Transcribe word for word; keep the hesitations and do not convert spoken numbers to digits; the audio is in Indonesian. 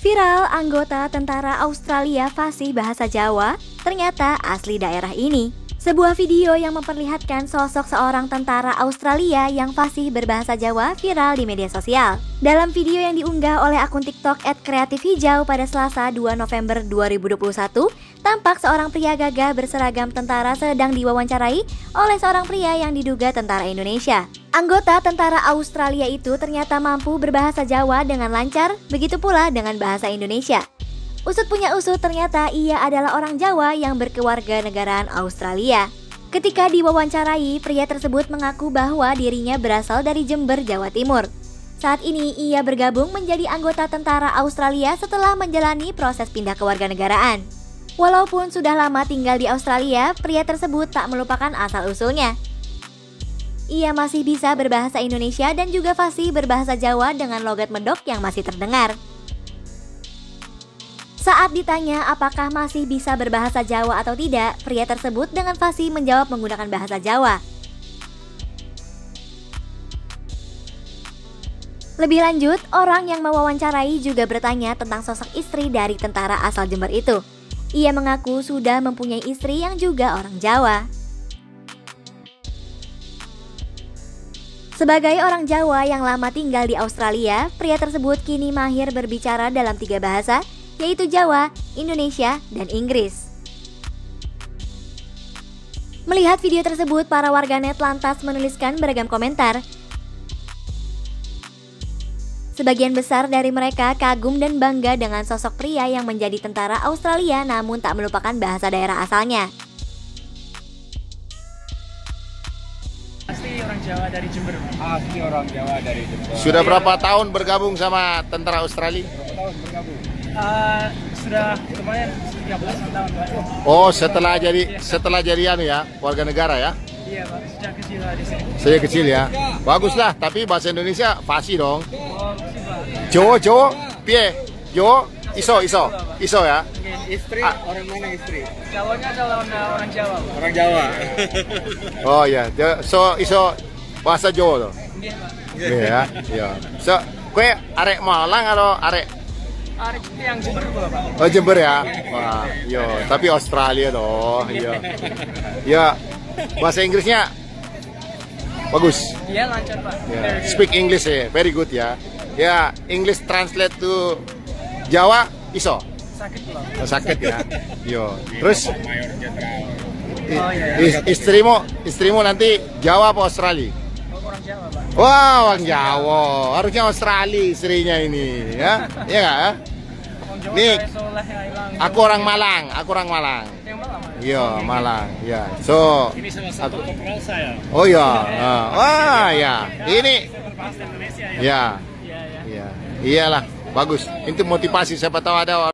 Viral, anggota tentara Australia fasih bahasa Jawa ternyata asli daerah ini. Sebuah video yang memperlihatkan sosok seorang tentara Australia yang fasih berbahasa Jawa viral di media sosial. Dalam video yang diunggah oleh akun TikTok et kreatif hijau pada Selasa dua November dua ribu dua puluh satu, tampak seorang pria gagah berseragam tentara sedang diwawancarai oleh seorang pria yang diduga tentara Indonesia. Anggota tentara Australia itu ternyata mampu berbahasa Jawa dengan lancar, begitu pula dengan bahasa Indonesia. Usut punya usut, ternyata ia adalah orang Jawa yang berkewarganegaraan Australia. Ketika diwawancarai, pria tersebut mengaku bahwa dirinya berasal dari Jember, Jawa Timur. Saat ini ia bergabung menjadi anggota tentara Australia setelah menjalani proses pindah kewarganegaraan. Walaupun sudah lama tinggal di Australia, pria tersebut tak melupakan asal-usulnya. Ia masih bisa berbahasa Indonesia dan juga fasih berbahasa Jawa dengan logat medok yang masih terdengar. Saat ditanya apakah masih bisa berbahasa Jawa atau tidak, pria tersebut dengan fasih menjawab menggunakan bahasa Jawa. Lebih lanjut, orang yang mewawancarai juga bertanya tentang sosok istri dari tentara asal Jember itu. Ia mengaku sudah mempunyai istri yang juga orang Jawa. Sebagai orang Jawa yang lama tinggal di Australia, pria tersebut kini mahir berbicara dalam tiga bahasa, yaitu Jawa, Indonesia, dan Inggris. Melihat video tersebut, para warganet lantas menuliskan beragam komentar. Sebagian besar dari mereka kagum dan bangga dengan sosok pria yang menjadi tentara Australia namun tak melupakan bahasa daerah asalnya. Asli orang Jawa dari Jember. Asli orang Jawa dari Jember. Sudah berapa tahun bergabung sama tentara Australia? Berapa tahun bergabung? Uh, sudah lumayan tiga belas tahun, Pak. Oh, setelah jadi setelah jadi anu ya, warga negara ya? Iya, Pak. Sejak kecil lah di sini. Saya kecil ya. Baguslah, tapi bahasa Indonesia fasih dong. Oh, sih, Pak. Jawa, Jawa, piye? Jawa, iso, iso, iso ya. Istri, Ah. orang mana istri? Jawanya adalah orang, orang Jawa, Pak. Orang Jawa. Oh ya, dia- so iso bahasa Jawa tuh. Iya, Pak. Iya ya, iya. So, kue arek Malang atau arek Arek itu yang Jember pula, Pak. oh Jember ya? Wah, yo, tapi Australia toh, iya. Ya, bahasa Inggrisnya bagus. Iya, lancar, Pak. Ya, Very good. speak English ya, very good ya. Ya, English translate to Jawa iso. Sakit pula. Sakit ya. Yo. Terus Mayor Jenderal. i- Oh, iya. is- istrimu, istrimu nanti Jawa apa Australia? Oh, orang Jawa, Pak. Wah, orang Jawa. Harusnya Australia istrinya ini, ya. Iya nggak? ya? Orang Jawa Nih, kayak Soleh, ya, hilang. Aku orang Malang, aku orang Malang. Yang Malang, Pak. Iya, Malang. Ya. So, Ini salah satu kopral saya. oh ya. Ah, wah, ya. Ini Bahasa Indonesia ya. ya. Iya, iya. Iya. Iyalah, bagus. Itu motivasi, siapa tahu ada